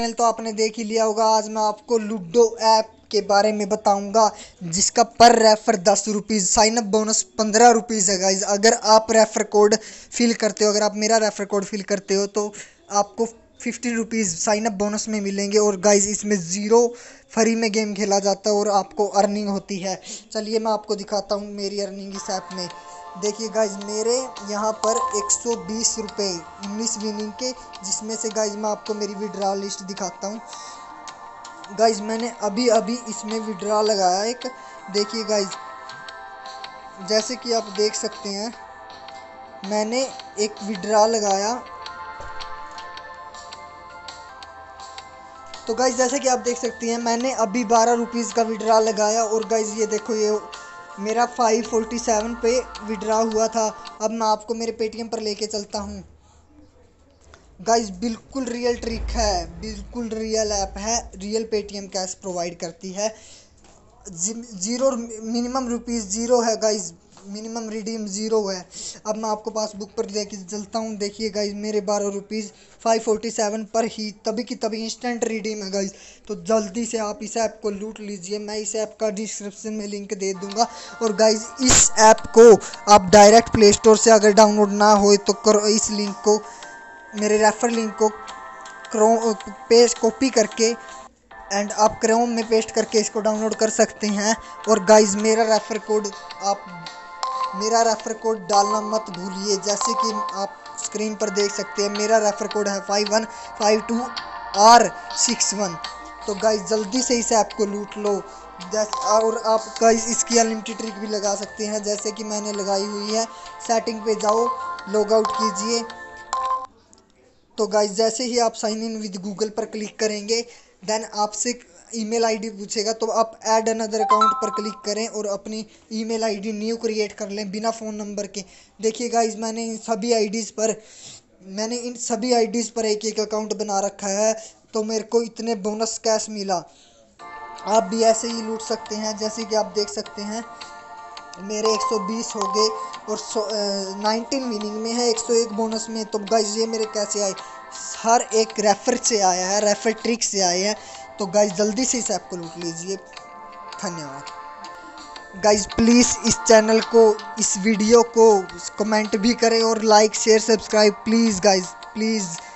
Thumbnail तो आपने देख ही लिया होगा। आज मैं आपको लूडो ऐप के बारे में बताऊंगा जिसका पर refer 10 rupees, sign up bonus 15 rupees है गाइज। अगर आप रेफर कोड फिल करते हो, अगर आप मेरा रेफर कोड फिल करते हो तो आपको 15 रुपीज़ साइन अप बोनस में मिलेंगे। और गाइज इसमें ज़ीरो फ्री में गेम खेला जाता है और आपको अर्निंग होती है। चलिए मैं आपको दिखाता हूँ मेरी अर्निंग इस ऐप में। देखिए गाइज मेरे यहाँ पर 120 रुपये 19 विनिंग के, जिसमें से गाइज मैं आपको मेरी विड्रॉ लिस्ट दिखाता हूँ। गाइज मैंने अभी अभी इसमें विड्रॉ लगाया एक। देखिए गाइज जैसे कि आप देख सकते हैं मैंने एक विड्रॉ लगाया। तो गाइज जैसे कि आप देख सकते हैं मैंने अभी 12 रुपीज़ का विड्रॉ लगाया। और गाइज ये देखो ये मेरा 547 पे विड्रॉ हुआ था। अब मैं आपको मेरे पेटीएम पर लेके चलता हूँ। गाइज बिल्कुल रियल ट्रिक है, बिल्कुल रियल ऐप है, रियल पेटीएम कैश प्रोवाइड करती है। ज़ीरो मिनिमम रुपीज़ ज़ीरो है गाइज, मिनिमम रिडीम ज़ीरो है। अब मैं आपको पासबुक पर लेके चलता हूँ। देखिए गाइज मेरे 12 रुपीज़ 547 पर ही तभी की तभी इंस्टेंट रिडीम है गाइज। तो जल्दी से आप इस ऐप को लूट लीजिए। मैं इस ऐप का डिस्क्रिप्शन में लिंक दे दूंगा। और गाइज इस ऐप को आप डायरेक्ट प्ले स्टोर से अगर डाउनलोड ना हो तो करो, इस लिंक को, मेरे रेफर लिंक को पेस्ट कॉपी करके एंड आप क्रोम में पेस्ट करके इसको डाउनलोड कर सकते हैं। और गाइज मेरा रेफर कोड डालना मत भूलिए। जैसे कि आप स्क्रीन पर देख सकते हैं मेरा रेफर कोड है 5152R61। तो गाइज जल्दी से इस ऐप को लूट लो। और आप गाइज इसकी अनलिमिटेड ट्रिक भी लगा सकते हैं जैसे कि मैंने लगाई हुई है। सेटिंग पे जाओ, लॉग आउट कीजिए। तो गाइज जैसे ही आप साइन इन विद गूगल पर क्लिक करेंगे देन आपसे ईमेल आईडी पूछेगा, तो आप ऐड अनदर अकाउंट पर क्लिक करें और अपनी ईमेल आईडी न्यू क्रिएट कर लें बिना फ़ोन नंबर के। देखिए गाइज मैंने इन सभी आईडीज़ पर एक एक अकाउंट बना रखा है, तो मेरे को इतने बोनस कैश मिला। आप भी ऐसे ही लूट सकते हैं। जैसे कि आप देख सकते हैं मेरे 120 हो गए और 19 विनिंग में है, 101 बोनस में। तो गाइज ये मेरे कैसे आए, हर एक रेफर से आया है, रेफर ट्रिक से आए हैं। तो गाइज जल्दी से इस ऐप को लूट लीजिए। धन्यवाद गाइज। प्लीज़ इस चैनल को, इस वीडियो को कमेंट भी करें और like share subscribe please guys, please.